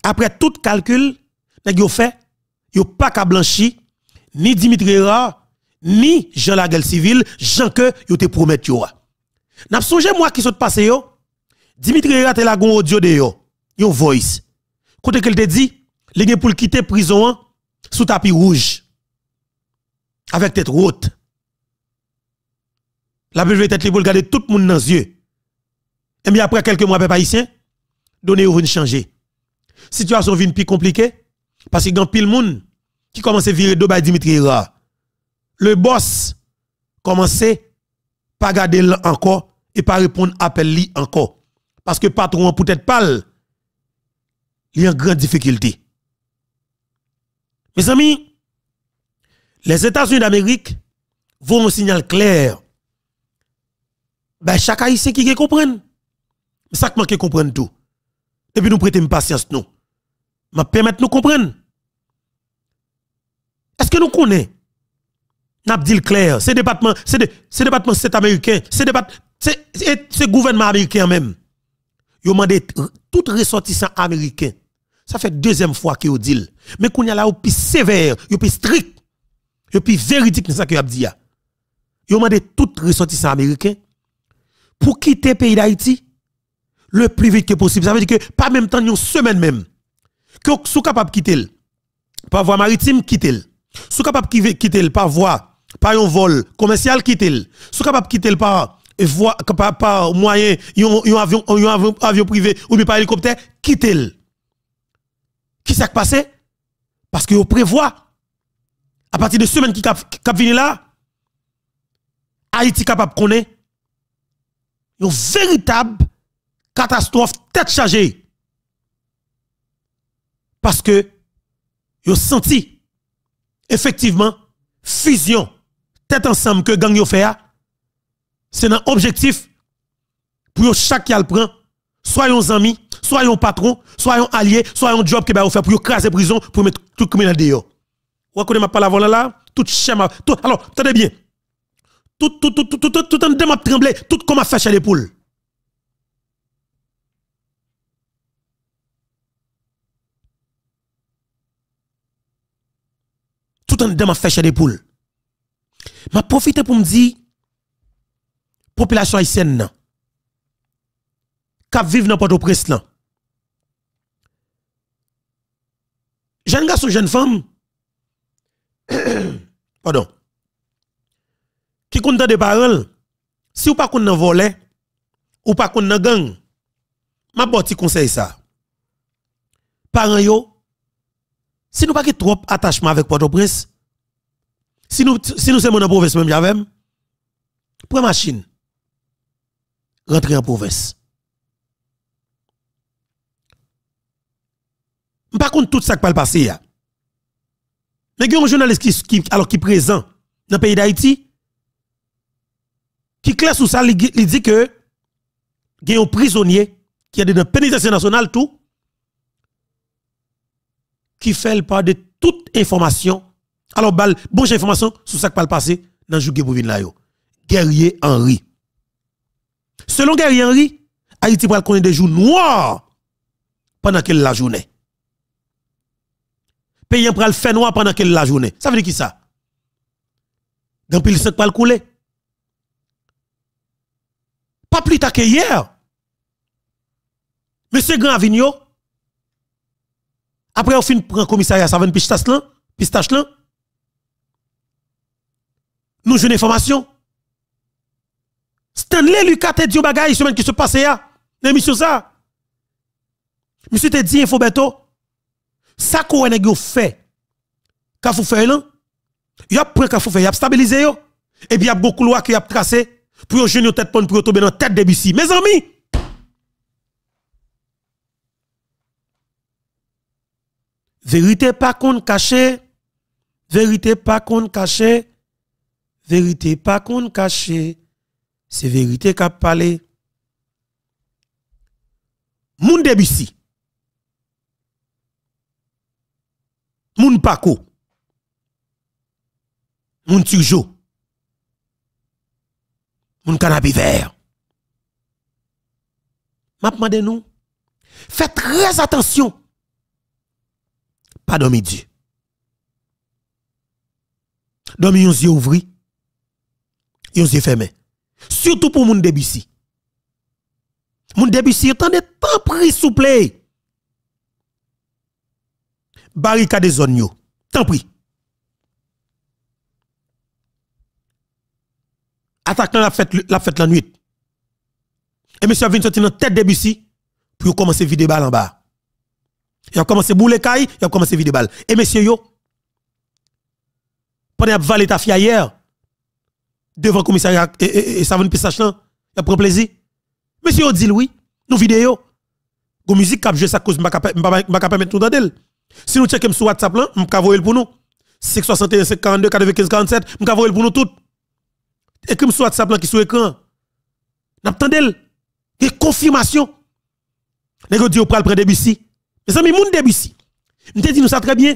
après tout calcul, nèg yo fait, yo pas ka blanchi ni Dimitri Ra, ni Jean la guerre civile, Jean que yo te promet yo. N'a songe moi qui saute passé yo, Dimitri Ra te la gon audio de yo, yon voice. Côté qu'elle te dit, li gen pour quitter prison sous tapis rouge avec tête haute. La belle tête li pour regarder tout le monde dans les yeux. Et bien après quelques mois peuple haïtien, donner ou vinn changer. Situation vient plus compliquée parce que grand pile monde qui commence à virer deux by Dimitri Ra. Le boss commence pas garder encore et pas répondre appel li encore parce que patron peut-être pas il en grande difficulté. Mes amis, les États-Unis d'Amérique vont un signal clair. Ben chaque haïtien qui comprenne. Ça qui manque comprendre tout. Et puis nous prêtons patience nous. Ma permettre nous comprendre. Est-ce que nous connaissons? N'a dit clair, c'est département c'est américain, c'est gouvernement américain même. Yo mandé tout ressortissant américain. Ça fait deuxième fois que yo dit. Mais qu'on y a là plus sévère, yo plus strict, yo plus véridique dans ça que yo dit. Yo mandé tout ressortissant américain pour quitter le pays d'Haïti le plus vite que possible. Ça veut dire que pas même temps une semaine même. Que sous capable quitter par voie maritime quitter. Sous capable quitter par voie par un vol commercial quitter. Sous capable quitter par voie par moyen un avion privé ou bien par hélicoptère quitter. Qui s'est passé? Parce que vous prévoit à partir de semaine qui cap venir là Haïti capable connaître une véritable catastrophe tête chargée. Parce que vous senti effectivement fusion tête ensemble que gang yo fait c'est un objectif pour chaque qui le prend soyons amis, soyons patrons, soyons alliés, soyons job que ba faire pour craser prison pour mettre tout criminel dehors. Vous connaissez ma parole là, tout schéma, tout alors tenez bien. Tout en démat tremblé, tout comme a fait chez les poules. Tout en démat fait chez les poules. M'a profité pour me dire population haïtienne qui vivent dans Port-au-Prince là. Jeune garçon, jeune femme, pardon, qui compte des paroles, si ou pas qu'on nan volé, ou pas qu'on nan gang, m'a boti conseil ça. Parents yo, si nous pas que trop attachement avec Port-au-Prince, si nous sommes dans la province même j'avais, prends machine, rentrer en province. Par contre tout ça qui va passer mais il y a un journaliste qui présent dans le pays d'Haïti qui classe sous ça, il dit que il y a un prisonnier qui est dans la pénitentiaire nationale tout qui fait le part de toute information. Alors bonne information sur ça qui va passer dans Jougué pour venir là yo. Guerrier Henry. Selon Guerrier Henry, Haïti va connaître des jours noirs pendant quelle la journée. Pays pral fait noir pendant quelle la journée. Ça veut dire qui ça? Dans pile sang pral couler. Pas plus tard que hier. Monsieur Grand Avignon après on fin prend commissariat ça va pistache là. Nous une information. Stanley Lucas te dit bagay semaine qui se passe là. L'émission ça. Monsieur te dit info beto. Ça qu'on a fait, quand vous faites là, il y a pris quand vous faites, il y a stabilisé yo, et puis il y a beaucoup de lois qui a tracé pour que jeune tête pour tomber dans tête de Bussi. Mes amis, vérité pas qu'on caché, vérité pas qu'on caché, vérité pas qu'on caché, c'est vérité qu'a parlé. Moun de Bussi. Moun Paco, moun Turjo, moun Canapi vert. M'a demandé nous, faites très attention pas dormi Dieu. Dormi yon yeux ouvri, yon yeux fermé. Surtout pour moun Debussy. Moun Debussy, tant de temps pris souple. Barricade zone yo. Tant pris. Attaquant la fête la nuit. Et monsieur vient sortir dans tête Debussy pour commencer à vider balle en bas. Il a commencé à bouler caille, il a commencé à vider balle. Et monsieur yo, pendant qu'il a valé ta fille hier, devant le commissariat et ça va pisage là, il a pris plaisir. Monsieur yo dit oui, nous vidéo. Go musique cap jouer ça cause m'a capable mettre tout dans d'elle. Si nous checkons sur WhatsApp là, m'ka voyer pour nous. 561 542 95 47, m'ka voyer pour nous tout. Écrit sur WhatsApp là qui sur écran. N'attendez et confirmation. Nego dit au pral prendre Debussy. Mes amis moun Debussy. M'te dit nous ça très bien.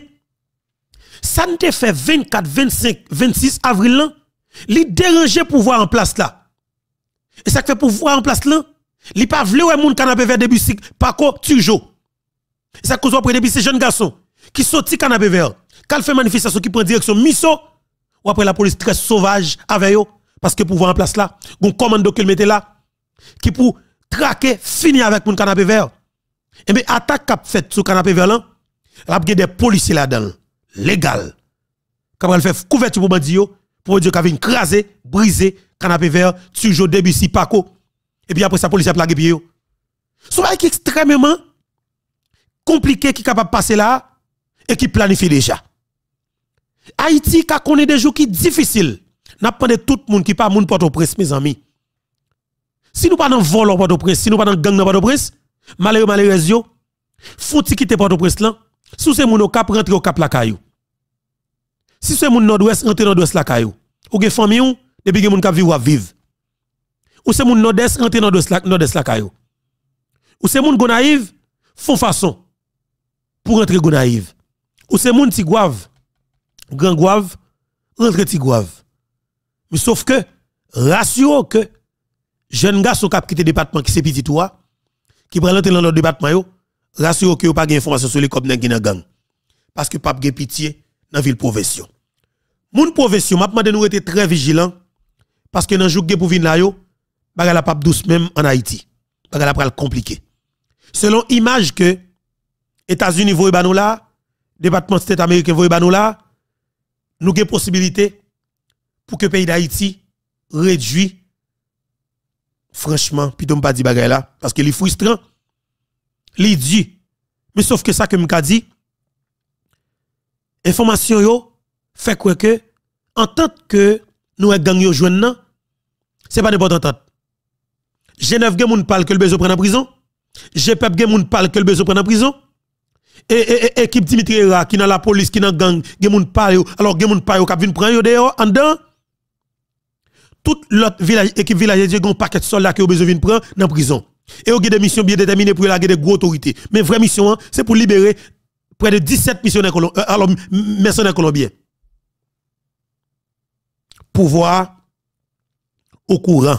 Ça ne te fait 24, 25, 26 avril là, li déranger pouvoir en place là. Et ça fait pouvoir en place là, li pas vle ouais moun canapé vers Debussy pas ko toujours. Et ça cause après Debussy jeune garçon qui sorti canapé vert, quand fait manifestation qui prend direction Misso ou après la police très sauvage avec yo parce que pouvoir en place là, gon commando que mette là qui pour traquer fini avec moun canapé vert. Et bien attaque qu'a fait sur canapé vert là, la des policiers là-dedans légal. Quand elle fait couverture pour bandi yo pour dire qu'elle vient craser, briser canapé vert, toujours Debussy Paco. Et puis après ça police a plagué pied yo. C'est qui extrêmement compliqué qui capable passer là et qui planifie déjà. Haïti ka connaît des jours qui difficiles. N'a pas de tout le monde qui pas moun Port-au-Prince mes amis. Si nous pas dans vol Port-au-Prince, si nous pas dans gang dans Port-au-Prince, malheureux yo, faut quitter Port-au-Prince là. Si c'est moun au cap rentrer au cap la caillou. Si c'est moun nord-ouest rentrer nord-ouest la caillou. Ou gen famille ou depuis gen moun k'ap vivre. Ou c'est moun nord-est rentrer nord-est la caillou. Ou c'est moun Gonaïve font façon pour rentrer Gonaïve. Ou c'est moun Tigouave, Grand Gouave, rentrer Tigouave. Mais sauf que ratio que jeune garçon qui a quitté le département qui c'est petit toi qui prend l'entrée dans le département yo, ratio que yo pas gain information sur les cop nan gang parce que pas gain pitié dans ville profession. Moun profession m'a demandé nous être très vigilants parce que dans jour pour venir là yo, bagay la pas douce même en Haïti. Bagay la pral compliqué. Selon image que États-Unis voye ba nous là, département state américain voye ba nous là, nous avons possibilité pour que le pays d'Haïti réduit franchement, puis pas dit bagay là parce que les frustrant, li dit mais sauf que ça que m'ka dit information yo fait quoi que en tant que nous gang yo joindre c'est pas n'importe entente. Genève gen moun parle que le besoin prendre en prison, GPEP gen moun parle que le besoin prendre en prison. Et équipe Dimitri Ra qui dans la police qui dans gang gen moun parle alors gen moun parle qui vinn prendre yo dehors en dedans. Tout l'autre village équipe village de gon paquet de soldats qui ont besoin de prendre dans prison. Et ont des missions bien déterminées pour laguer des gros autorités. Mais vraie mission c'est pour libérer près de 17 missionnaires alors mercenaires colombiens. Pouvoir au courant.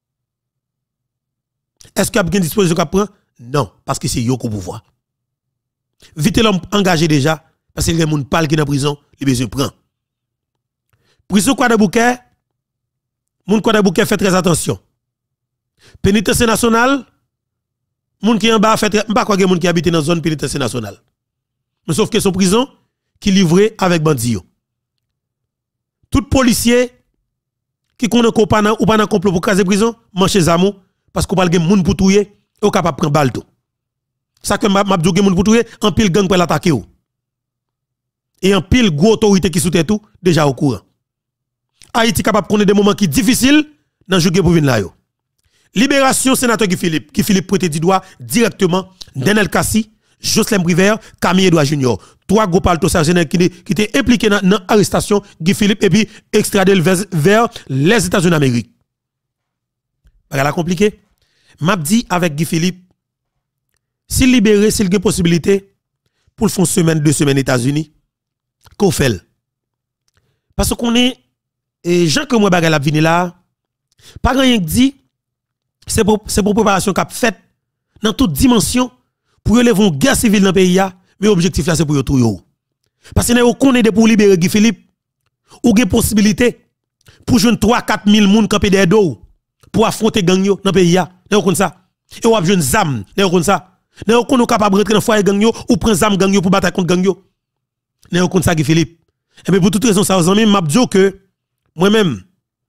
Est-ce qu'il y a une disposition qu'on prend? Non, parce que c'est yo au pouvoir. Vite l'homme engagé déjà parce que les gens parlent qui dans prison, les besoin prend. Prison quoi de bouquet? Moun quoi de bouquet fait très attention. Pénitentiaire nationale, moun qui en bas fait pas quoi moun qui habite dans zone pénitentiaire nationale. Mais sauf que son prison qui livré avec bandi yo. Tout policier qui connaît ou pas dans complot pour caser prison, manche zamou parce qu'on parle gen moun pour touyer ou capable prendre balle tout. Ça que m'a dou gen moun pour touyer, en pile gang pour l'attaquer ou. Et en pile gros autorité qui soutient tout déjà au courant. Haïti capable connaître des moments qui difficiles dans jouer pour venir là yo. Libération sénateur Guy Philippe pointe du doigt directement Denel Kassi, Jocelyn Briver, Camille Edouard Junior. Trois groupes alto sergents qui étaient impliqués dans l'arrestation Guy Philippe et puis extradé vers les États-Unis d'Amérique. Bagala compliqué. M'a dit avec Guy Philippe s'il libéré, s'il y a possibilité pour le faire semaine, 2 semaines aux États-Unis, qu'on fait. Parce qu'on est et gens que moi bagala vini là, pas rien dit c'est pour préparation qu'a fait dans toute dimension pour lever une guerre civile dans le pays, mais l'objectif là c'est pour tout yo. Parce que vous connaissez pour libérer Guy Philippe, ou avez possibilité pour jouer 3-4 000 personnes camper des dos pour affronter gang yo dans le pays. Vous connaissez ça? Et vous avez joué une zam, vous connaissez ça? Vous connaissez capable de rentrer dans le foyer gang yo ou prendre zam gang yo pour battre contre gang yo. Vous connaissez ça, Guy Philippe? Et bien pour toute raison, ça vous amis, m'a dit que moi-même,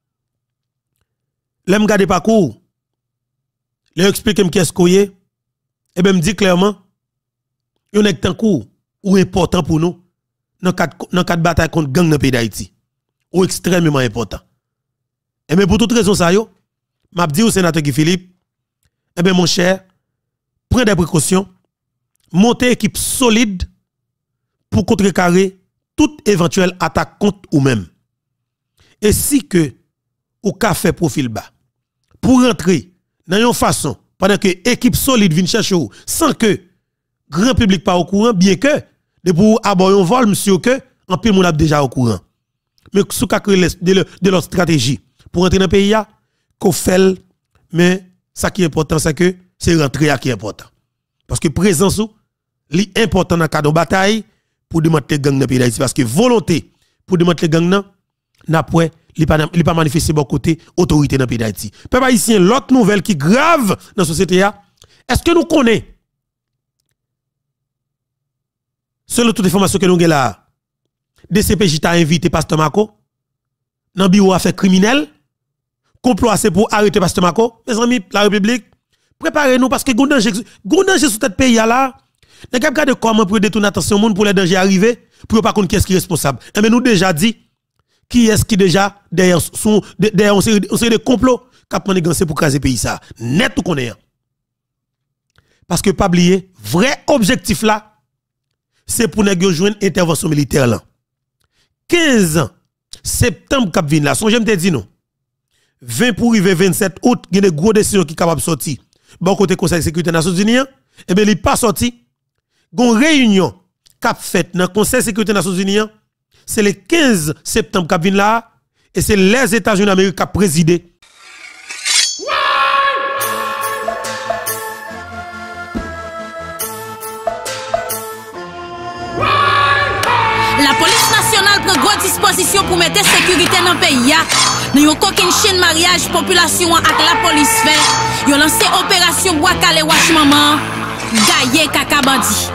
l'aime garder parcours, les expliquer qu'est-ce qu'on est, et bien me dit clairement, yon est un coup ou important pour nous dans quatre batailles contre gang dans le pays d'Haïti. Ou extrêmement important. Et bien pour toute raison ça yo, m'a dit au sénateur Guy Philippe, et bien mon cher, prends des précautions, montez équipe solide pour contrecarrer toute éventuelle attaque contre ou même. Et si que ou ka fait profil bas pour rentrer dans une façon pendant que équipe solide vient chercher ou sans que grand public pas au courant, bien que de pour aborder un vol monsieur que en pile moun a déjà au courant. Mais sous ka créer de leur stratégie pour rentrer dans le pays qu'on fait, mais ça qui est important c'est que c'est rentrer qui est important. Parce que présence ou li important dans cadre de bataille pour démanteler gang dans le pays d'Haïti parce que volonté pour démanteler gang nan n'a point il pas manifester bon côté autorité dans le pays d'Haïti. Peuple haïtien, l'autre nouvelle qui grave dans la société est-ce que nous connaissons selon toute information que nous avons là DCPJ t'a invité Pasteur Mako dans le bureau affaires criminelles complot c'est pour arrêter Pasteur Mako. Mes amis, la République, préparez-nous parce que danger sur cette pays là. N'a pas regardé comment pour détourner attention monde pour les dangers arriver pour pas connaître qui est qui est responsable. Et mais nous déjà dit qui est-ce qui déjà derrière on série de complots cap manigancé pour craser pays ça. Net tout connaît. Parce que pas oublier, vrai objectif là c'est pour nous joindre intervention militaire là. 15 septembre cap vinn là, son j'aime te dit non. 20 pour arriver 27 août, il y a des gros décisions qui capable sortir. Bon côté Conseil de sécurité des Nations Unies, et bien il pas sorti. Gon réunion cap fait dans Conseil de sécurité des Nations Unies, c'est le 15 septembre cap vinn là et c'est les États-Unis d'Amérique qui présidé. La police nationale prend grande disposition pour mettre sécurité dans le pays. Nous avons aucune chaîne mariage population avec la police fait. Ils ont lancé opération Bois Calais Wash Maman, Gaye Kaka Bandi.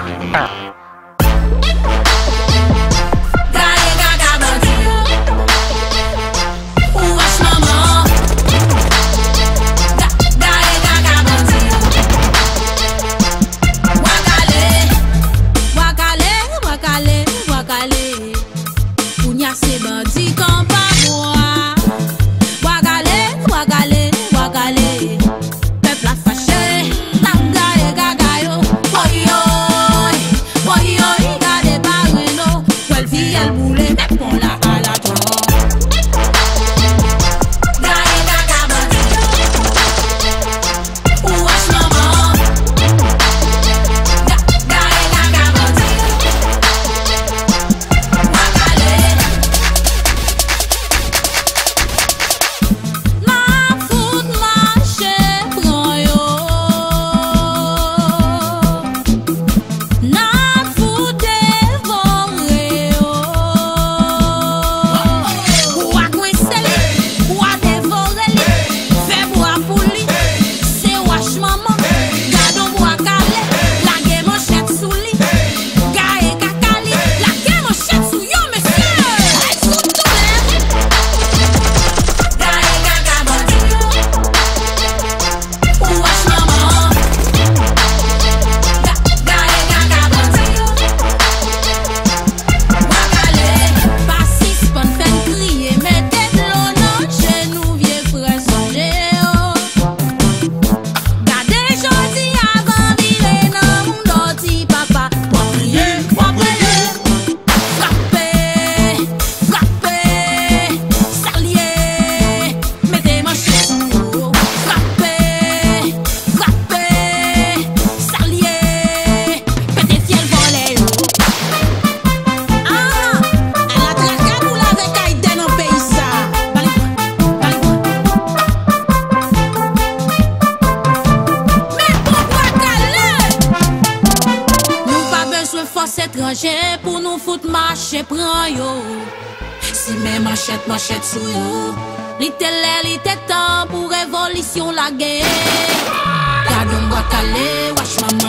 étranger pour nous foutre marcher prend yo. Si mes manchette sous yo. L'ité temps pour révolution la guerre. Gardons bois calé, wash maman.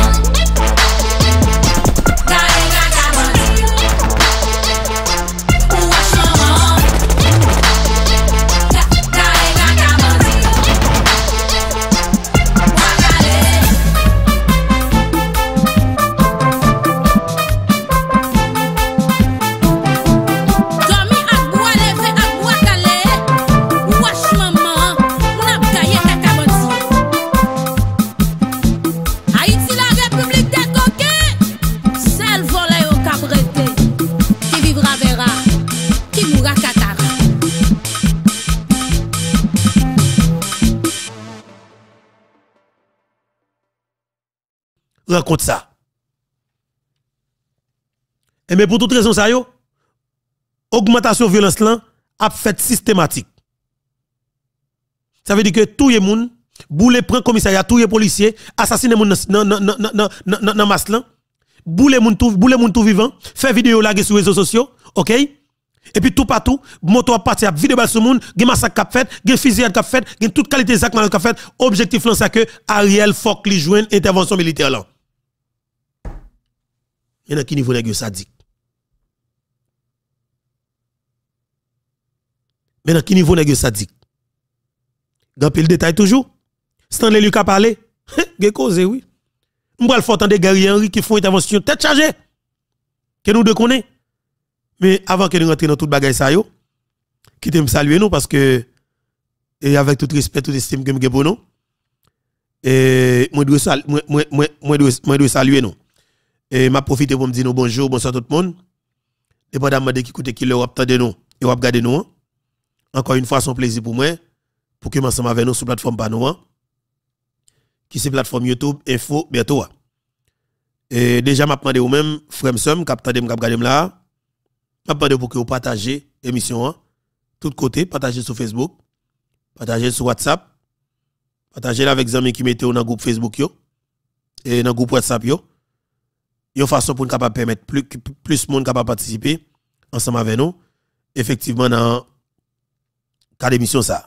Rencontre ça. Et mais pour toute raison ça yo, augmentation violence là a fait systématique. Ça veut dire que tout le monde boule prend commissariat, tout les policiers, assassiner moun dans masse là, boule moun tout vivant, fait vidéo là sur les réseaux sociaux, OK? Et puis tout partout, moto a parti à vidéo sur moun, gen massacre k'ap fait, gen fusillade k'ap fait, gen toute qualité zak k'ap fait, objectif là c'est que Ariel faut li joine intervention militaire là. Il y a qui niveau nèg sadique. Maintenant qui niveau nèg sadique. Gan pile détail toujours. Stanley Lucas parler, gen cause oui. M'bral faut entendre Gary Henry qui font intervention tête chargée. Que nous deux connaît. Mais avant que nous rentrions dans toute bagaille ça yo, quittez me saluer nous parce que et avec tout respect, tout estime que me pour nous. Et moi dois saluer nous. Et m'a profité pour me dire bonjour, bonsoir tout le monde. Dépendamment de qui écoute qui leur attendez nous et ou regarder nous. Encore une fois son plaisir pour moi pour que ensemble avec nous sur plateforme par nous qui c'est plateforme YouTube info bientôt. Et déjà m'a demandé ou même frère Somme cap tande m'k'ap regarder là. M'a demandé pour que vous partagez émission tout côté, partagez sur Facebook, partagez sur WhatsApp, partagez avec les amis qui mettez dans groupe Facebook yo et dans groupe WhatsApp yo. Une façon pour nous capable permettre plus de monde capable participer ensemble avec nous effectivement dans cas d'émission ça.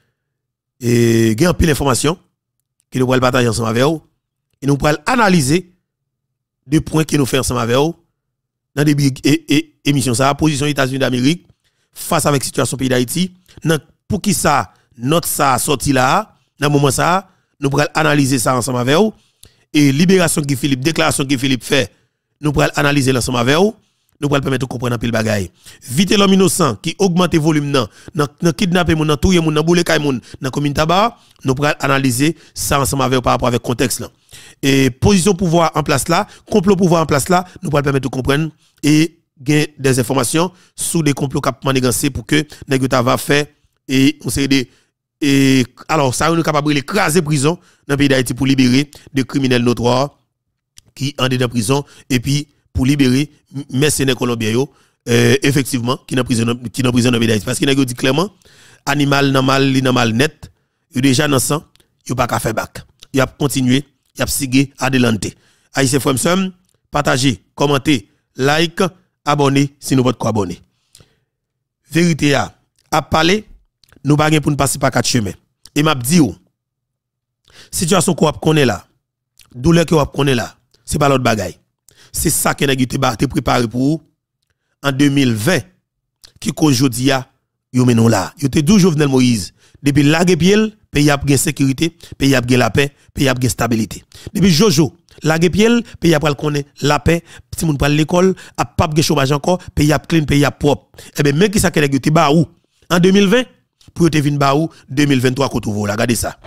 Et il y a un peu d'informations que nous allons partager ensemble avec vous et nous allons analyser deux points que nous faisons ensemble avec vous dans des émissions ça, position États-Unis d'Amérique face avec la situation pays d'Haïti. Pour qui ça notre ça sorti là dans moment ça, nous allons analyser ça ensemble avec vous. Et libération Guy Philippe, déclaration Guy Philippe fait, nous pourrons analyser l'ensemble avec vous, nous pourrons permettre de comprendre un peu le bagay. Vite l'homme innocent qui augmente le volume dans kidnapper moun, dans touyer moun, dans boule kay moun, dans commune tabac, nous pourrons analyser ça ensemble avec vous par rapport avec contexte là. Et position pouvoir en place là, complot pouvoir en place là, nous pourrons permettre de comprendre et gagner des informations sur des complots qui manigancé pour que nèg va faire et on sait des et alors ça nous capable d'écraser prison dans le pays d'Haïti pour libérer des criminels notoires qui en dedans prison et puis pour libérer mercenaires colombiens effectivement qui dans prison dans le pays d'Haïti parce qu'il a dit clairement animal nan mal net yo déjà dans sang yo pas ka faire bac il a continuer il a sigé adelante haïtien frère somme partager commenter like abonner si nous votre abonner vérité a parler nous pas pour nous passer par quatre chemins et m'a dit situation qu'on connaît là douleur qu'on connaît là c'est pas l'autre bagaille c'est ça que nèg te préparé pour en 2020 qui qu'aujourd'hui yo menon là yo te dou Jovenel Moïse depuis la pied pays a gain sécurité pays a gain la paix pays a gain stabilité depuis Jojo la pied pays a pral connaît la paix si moun pral l'école a pas gain chômage encore pays a clean pays a propre et ben même qui ça que nèg te ba ou en 2020 pour te vinn ba ou 2023 ko trouve là regardez ça.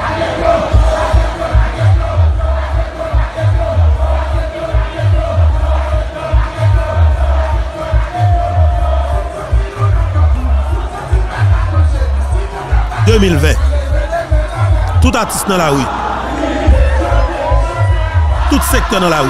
« 2020. Tout artiste dans la rue. Tout secteur dans la rue.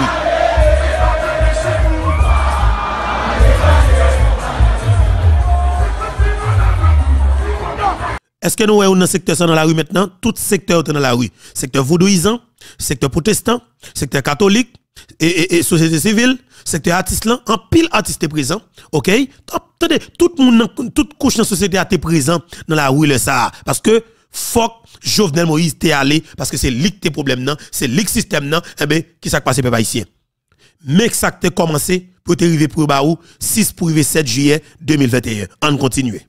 Est-ce que nous sommes dans le secteur dans la rue maintenant? Tout secteur dans la rue. Secteur vaudouisant, secteur protestant, secteur catholique, et société civile, secteur artiste là, en pile artiste présent, OK? Attendez, tout le monde, toute couche de la société a été présent dans la rue, ça. Parce que, fuck, Jovenel Moïse t'est allé, parce que c'est lui qui t'es problème, non? C'est lui qui système, non? Eh ben, qui s'est passé, peuple haïtien? Mais que ça t'est commencé, pour t'arriver pour Baou, 6 pour arriver 7 juillet 2021. On continue.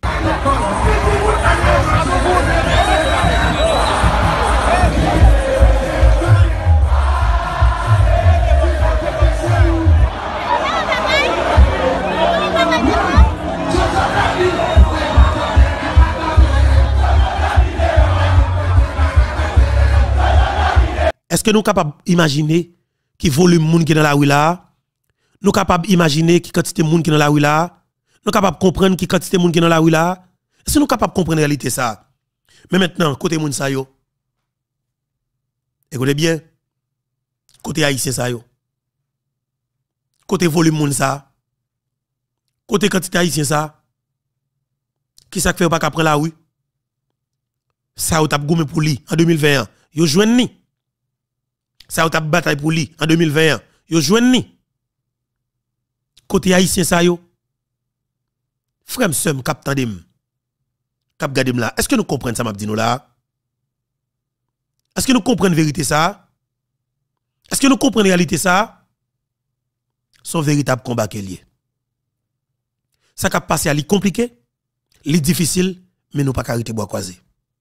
Est-ce que nous sommes capables d'imaginer qui volume moun qui dans la rue là? Nous sommes capables d'imaginer qui quantité moun qui dans la rue là? Nous sommes capables de comprendre qui quantité moun qui dans la rue là? Est-ce que nous sommes capables de comprendre la réalité ça? Mais maintenant, côté moun sa yo, écoutez bien, côté haïtien sa yo, côté volume moun sa, côté quantité haïtien ça, qui ça fait pas qu'à prendre la rue? Ça ou t'a goumé pour lui en 2021. Yo joine ni. Ça ou t'a bataille pour lui en 2021. Yo joine ni. Côté haïtien ça yo. Frère m'sem k'ap tandem. K'ap gadem là. Est-ce que nous comprenons ça m'a dit nous là? Est-ce que nous comprenons vérité ça? Est-ce que nous comprenons réalité ça? Son véritable combat qu'elle est. Ça k'ap passé à li compliqué, li difficile, mais nous pas carité bois croisé.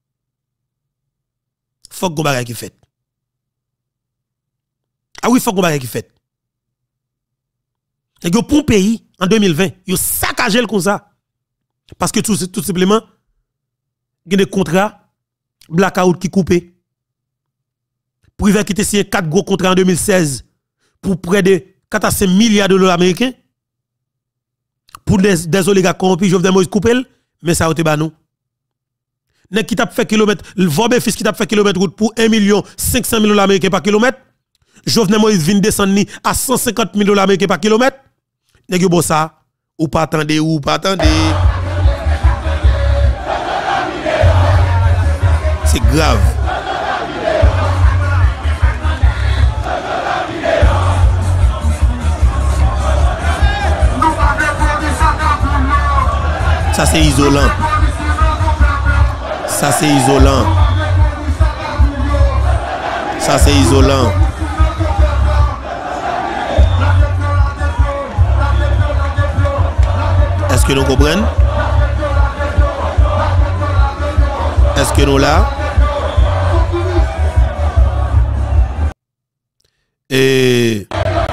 Faut que bagay qui fait. Ah oui, faut que bagay qui fait. Et yo pour pays en 2020, yo saccagé comme ça. Parce que tout simplement il y a des contrats blackout qui coupé. Privé qui te signé 4 gros contrats en 2016 pour près de 4 à 5 milliards de dollars américains. Pour des oligarques corrompus, Jovenel Moïse coupé, mais ça a été banou. Nèg qui t'a fait kilomètre, le Vobé fils qui t'a fait kilomètre route pour 1 500 000 dollars américains par kilomètre. Jovenel Moïse vient descendre à 150 000 dollars américains par kilomètre. Nèg yo bon ça, ou pas attendez, ou pas attendez. C'est grave. Ça c'est isolant. Ça c'est isolant. Ça c'est isolant. Est-ce que nous comprenons? Est-ce que nous là? Et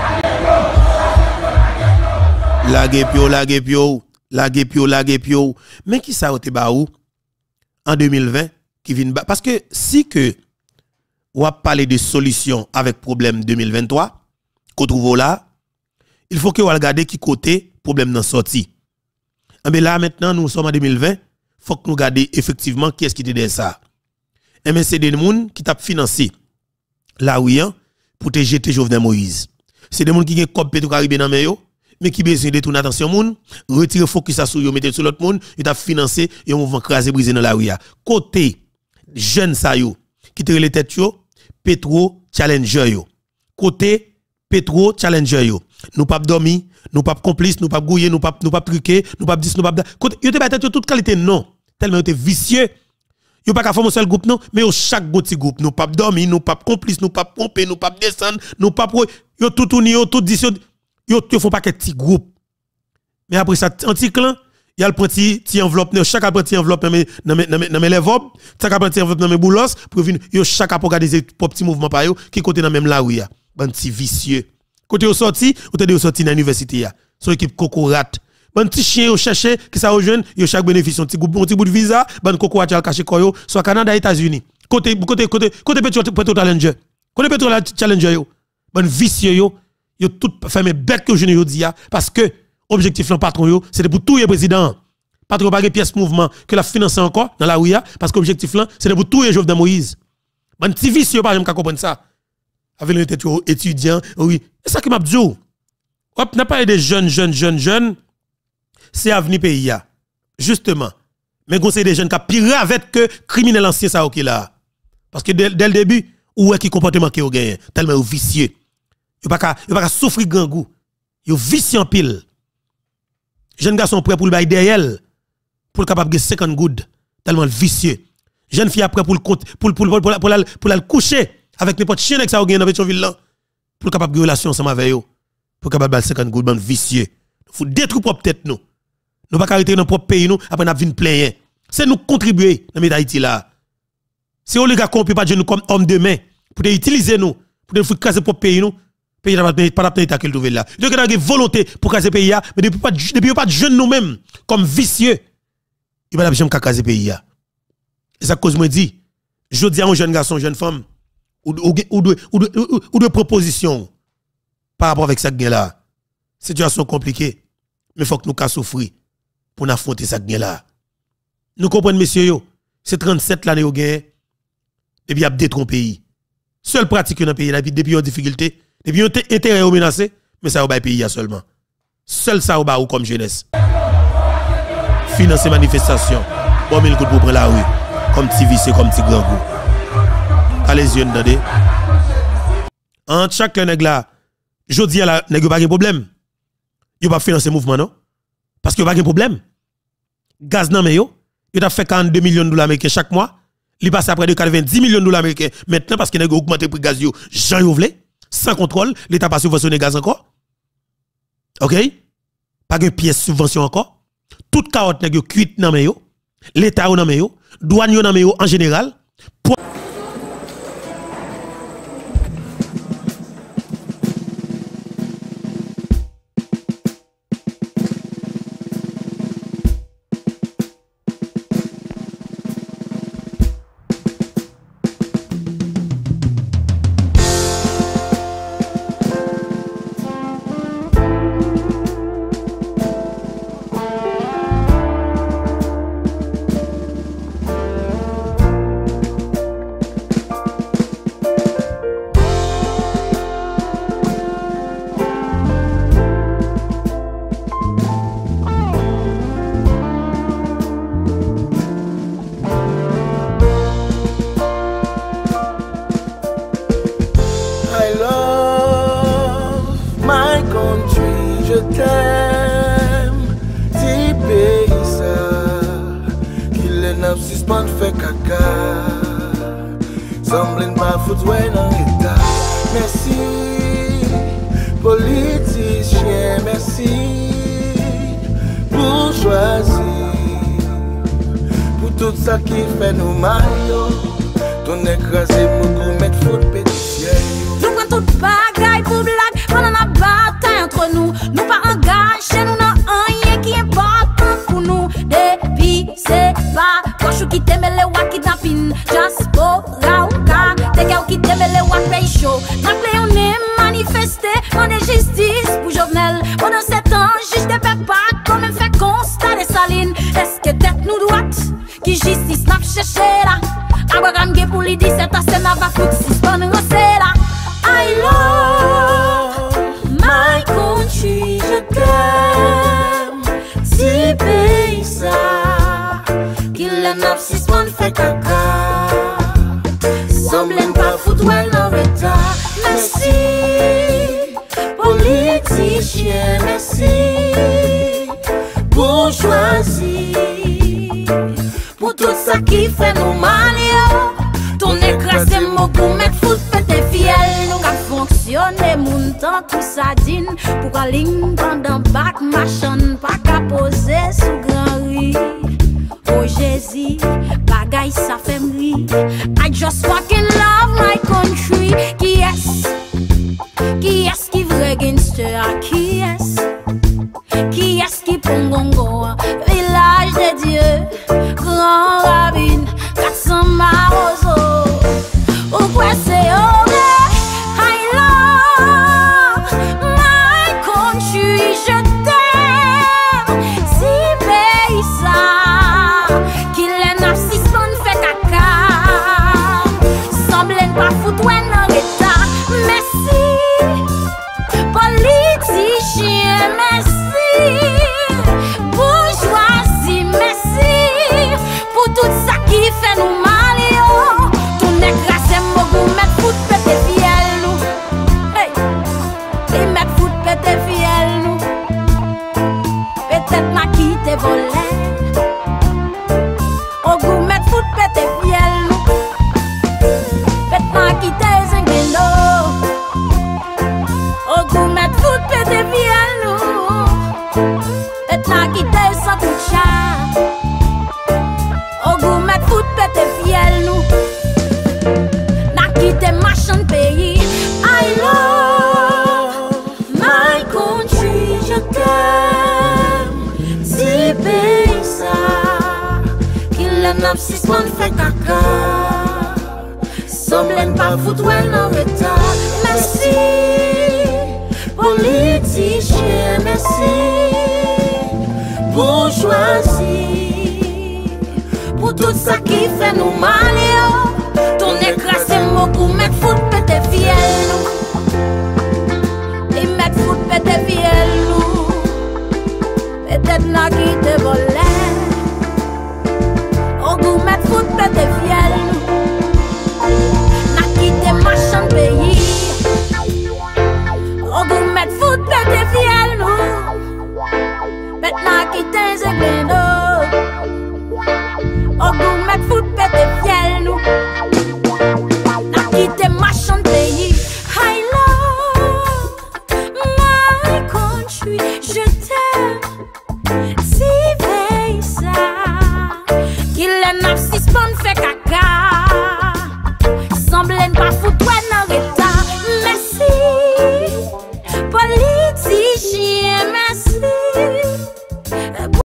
lague pio. Mais qui ça ote ba ou en 2020 qui vient parce que si que on va parler de solution avec problème 2023 qu'on trouve là, il faut que on regarder qui côté problème dans sorti. Mais là maintenant nous sommes en 2020, faut que nous regarder effectivement qui est-ce qui était derrière ça. Et mais c'est des gens qui t'a financé là oui pour te jeter Jovenel Moïse. C'est des gens qui ont comme Petro-Caribé dans yo, mais qui besoin de tourner attention moun, retirer focus sur yo, mettre sur l'autre monde, il t'a financé et on va craser briser dans la rue. Côté jeune sa yo qui te les tête yo, Petro Challenger yo. Côté Petro Challenger yo. Nous pas dormi, nous pas complice, nous pas gouiller, nous pas truquer, nous pas 10, nous pas côté yo te battre toute qualité non, tellement yo te vicieux. Yo pas qu'à former un seul groupe non, mais au chaque petit groupe, nous pas dormi, nous pas complice, nous pas pomper, nous pas descendre, nous pas yo tout tourner, yo tout 10 yo font pas que petit groupe. Mais après ça anti clan, il y a le petit enveloppe, chaque petit enveloppe dans mes lèvres, chaque petit enveloppe dans mes boulos pour venir yo chaque pour garder des petits mouvements pa yo qui côté dans même là où il y a. Ban petit vicieux. Côté au sorti, ou te sorti dans l'université ya. Son équipe cocorat. Ban petit chien yo chercher qui ça rejoindre, yo chaque bénéfice un petit bout de visa, ban cocorat al cacher koyo, soit Canada États-Unis. Côté Petro Challenger. Côté Petro Challenger yo. Ban vicieux yo tout fermé bec que je ne dis parce que objectif le patron yo c'était pour tout le président. Patron pas de pièce mouvement que la finance encore dans la ouïa parce que objectif là c'était pour tout le Jovenel Moïse. Ban petit vicieux pas j'aime comprendre ça. Avec les étudiants, oui. C'est ça qui m'a dit. Hop, n'a pas des jeunes, c'est avenir pays. Justement. Mais c'est des jeunes qui ont pire avec que criminel ancien ça qui là. Parce que dès le début, où est-ce qui comportement qui ont gagné? Tellement vicieux. Yo pas souffrir grand goût. Yo vicieux en pile. Jeune garçon prêt pour le bail derrière pour capable de 50 gouttes tellement vicieux. Jeune fille après pour le coucher avec n'importe chien que ça gagne dans Pétionville là pour capable de relation ensemble avec eux pour capable de 50 gouttes bande vicieux. Faut détruire propre tête nous. Nous pas arrêter dans propre pays nous après n'a vinn plein. C'est nous contribuer dans Haïti là. C'est les gars corrompus pas de nous comme hommes de main pour utiliser nous pour nous faire casser propre pays nous. Pays n'a pas d'état qu'il trouve là. Donc il y a une volonté pour casser pays là mais depuis pas de jeunes nous-mêmes comme vicieux. Il va jamais casser pays là. Et ça cause moi dit je dis à un jeune garçon, jeune femme ou de propositions par rapport avec ça gain là. Situation compliquée mais faut que nous cas souffrir pour affronter ça gain là. Nous comprenons messieurs yo, c'est 37 l'année au gain et puis il y a détruit pays. Seule pratique dans le pays là depuis en difficulté, depuis intérêt au menacé, mais ça au bail pays seulement. Seul ça au bas ou comme jeunesse. Financer manifestation. Bon mille coups pour prendre la rue comme petit vicieux comme petit grand goût. Pas les yeux entendez. En chaque nèg là, jodi la nèg pas de problème. Yo pas financer mouvement non parce que pas de problème. Gaz nan men yo t'a fait 42 millions de dollars américains chaque mois. Il passe après de 90 millions de dollars américains. Maintenant, parce qu'il a augmenté le prix gaz, Jean Yovlé, sans contrôle, l'État pas subventionné gaz encore. OK? Pas de pièce subvention encore. Toute carotte n'a cuite dans yo. L'État dans yo. Douane dans yo en général. pété fiel nous. N'a quitté machin pays. I love my country, je t'aime. Si pays ça, qu'il a n'a si man fait caca. Semble pas foutre en retard. Merci, politicien, merci. Pour choisir, pour tout ça qui fait nous mal, ton écrasé mot pour mettre foot pété fiel nous. Et mettre foot pété fiel nous. Peut-être n'a qui te volait. Au goût mettre foot pété fiel.